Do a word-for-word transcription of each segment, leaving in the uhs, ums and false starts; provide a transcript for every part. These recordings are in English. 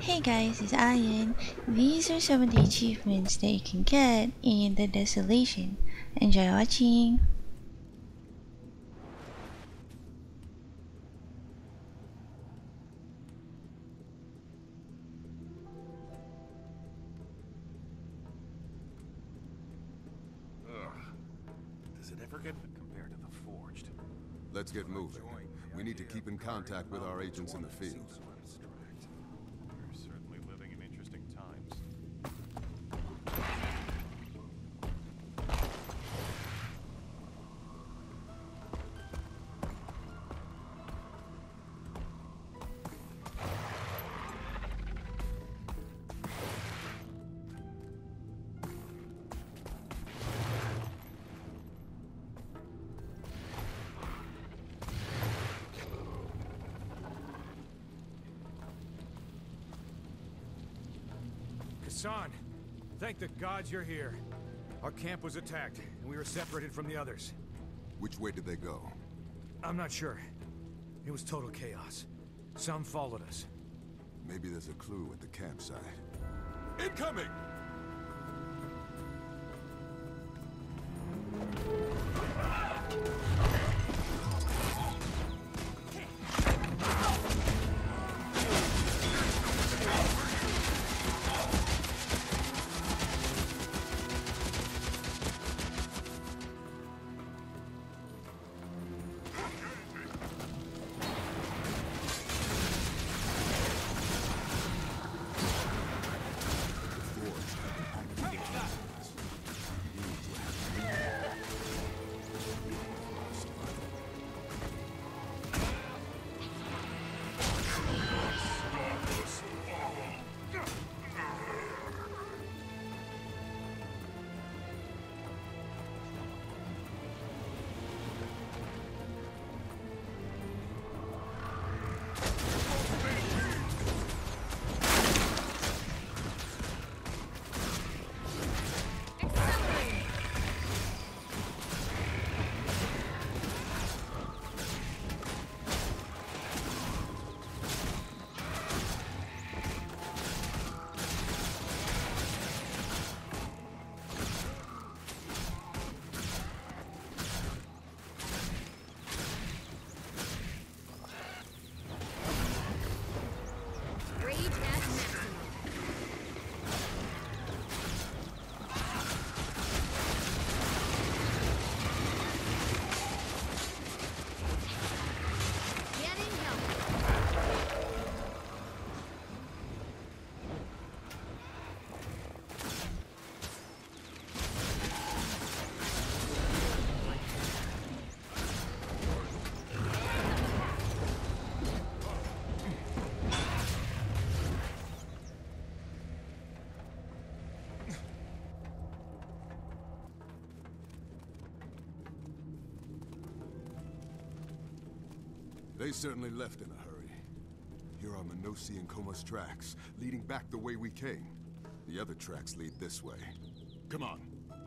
Hey guys, it's Ian. These are some of the achievements that you can get in the Desolation. Enjoy watching! Ugh. Does it ever get compared to the Forged? Let's get moving. We need to keep in contact with our agents in the field. We're certainly living in interesting times. Kossan, thank the gods you're here. Our camp was attacked, and we were separated from the others. Which way did they go? I'm not sure. It was total chaos. Some followed us. Maybe there's a clue at the campsite. Incoming! They certainly left in a hurry. Here are Minosi and Coma's tracks, leading back the way we came. The other tracks lead this way. Come on.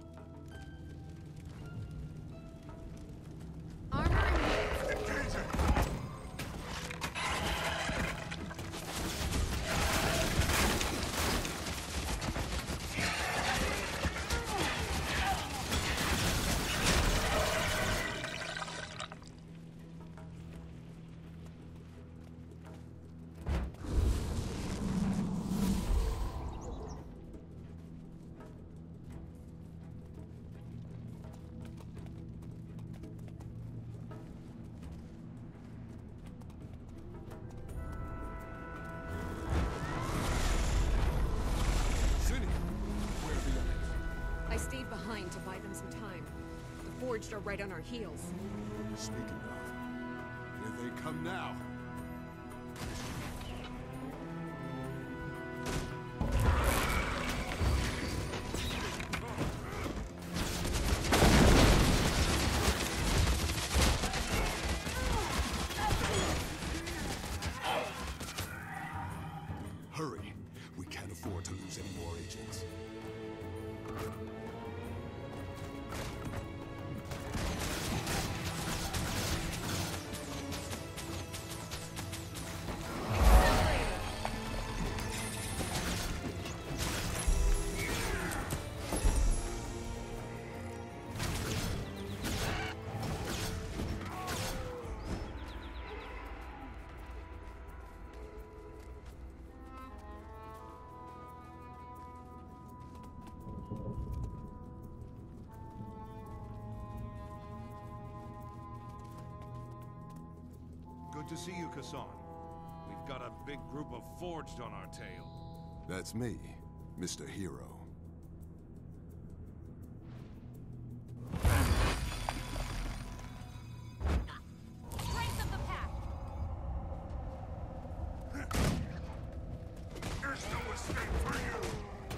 I stayed behind to buy them some time. The Forged are right on our heels. Speaking of, here they come now. Hurry. We can't afford to lose any more agents. Good to see you, Kossan. We've got a big group of Forged on our tail. That's me, Mister Hero. Strength of the pack! There's no escape for you!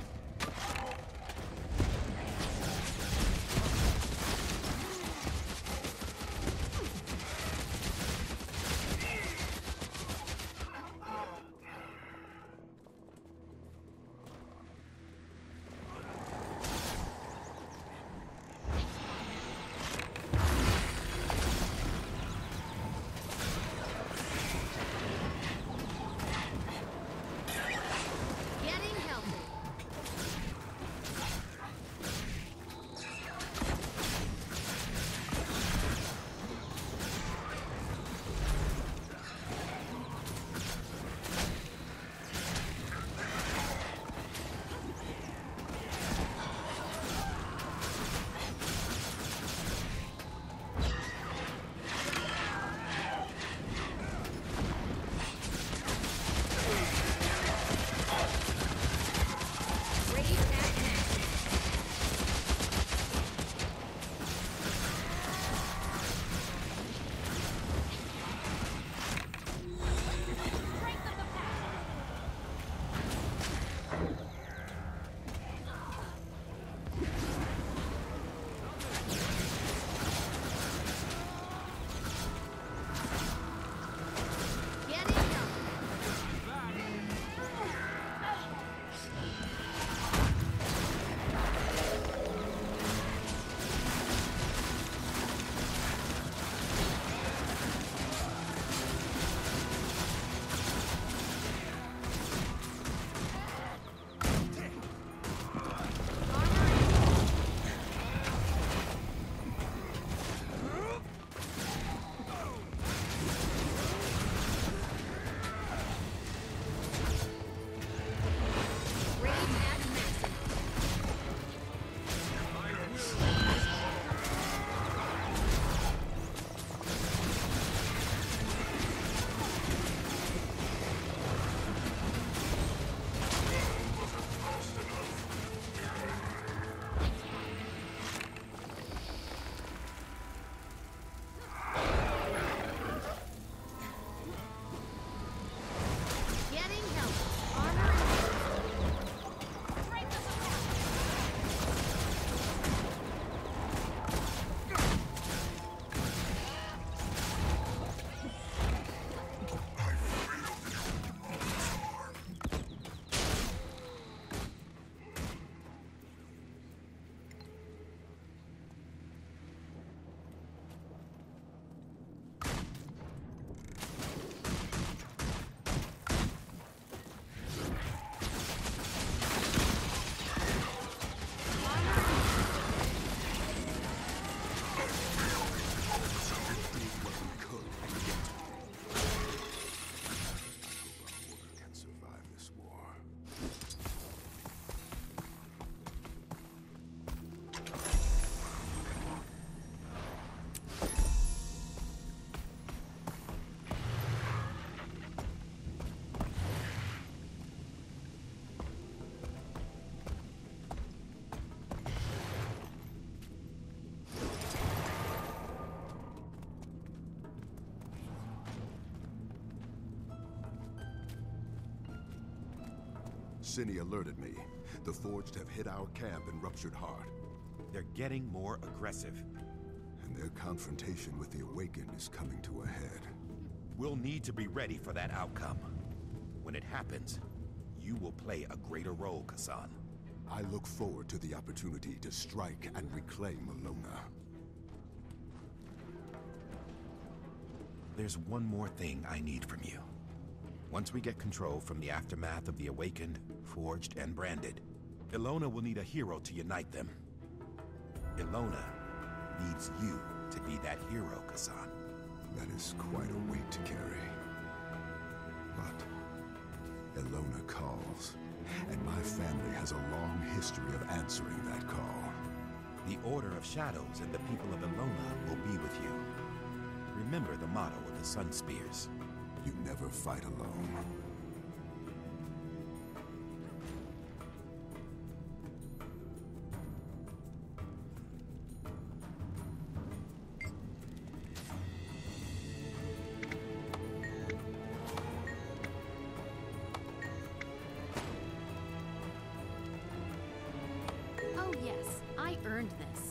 Cine alerted me. The Forged have hit our camp in Ruptured Heart. They're getting more aggressive. And their confrontation with the Awakened is coming to a head. We'll need to be ready for that outcome. When it happens, you will play a greater role, Kossan. I look forward to the opportunity to strike and reclaim Elona. There's one more thing I need from you. Once we get control from the aftermath of the Awakened, Forged, and Branded, Elona will need a hero to unite them. Elona needs you to be that hero, Kossan. That is quite a weight to carry. But Elona calls, and my family has a long history of answering that call. The Order of Shadows and the people of Elona will be with you. Remember the motto of the Sun Spears. You never fight alone. Oh yes, I earned this.